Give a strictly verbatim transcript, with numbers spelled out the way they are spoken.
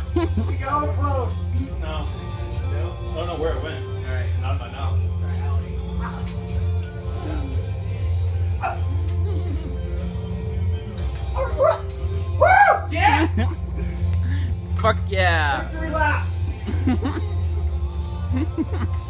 So close. No. No? I don't know where it went. Alright. Not by now. Woo! Yeah! Fuck yeah. Victory laps!